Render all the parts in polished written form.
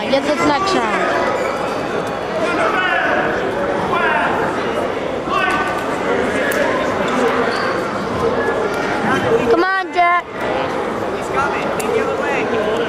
on, get this next round. Come on, Jack. He's coming. Lead the other way.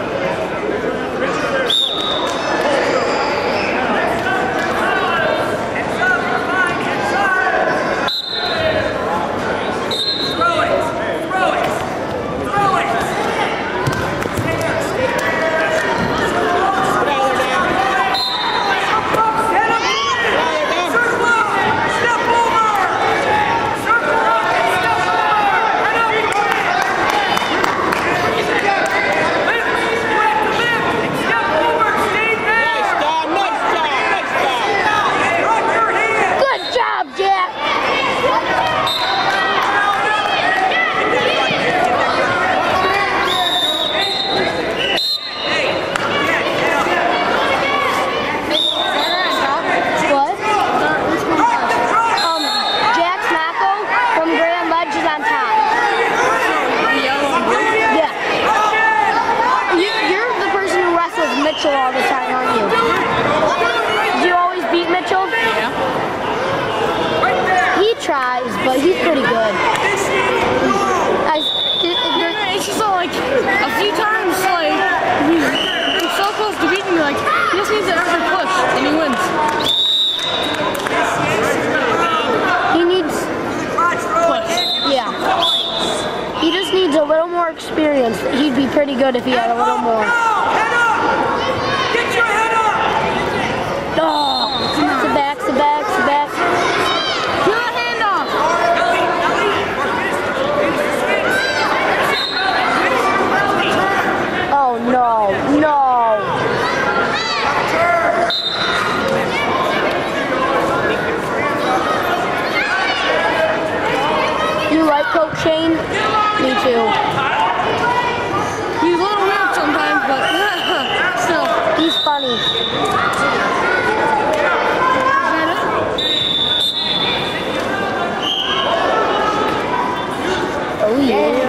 Mitchell all the time, aren't you? Do you always beat Mitchell? Yeah. He tries, but he's pretty good. It's just like a few times, like he's so close to beating me. Like he just needs an extra push, and he wins. He needs push. Yeah. He just needs a little more experience. He'd be pretty good if he had a little more. Get your head up! Oh, it's the back, the back, the back. Get a hand off! Oh no, no. You like Coach Shane? Me too. He's a little weird sometimes, but still. He's funny. Oh yeah.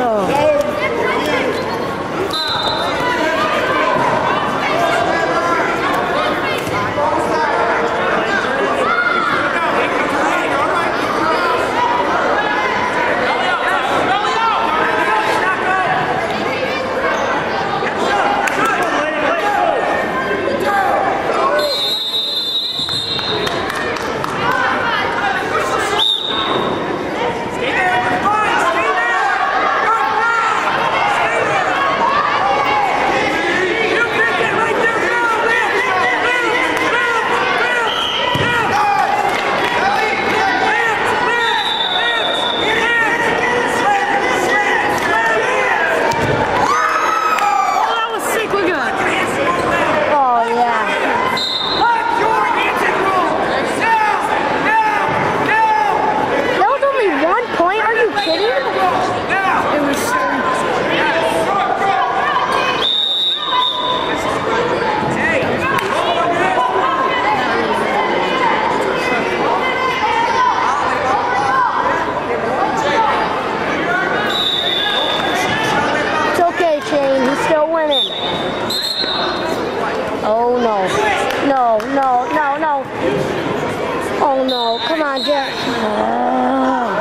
Oh no. No, no, no, no. Oh no. Come on, Jack. Oh.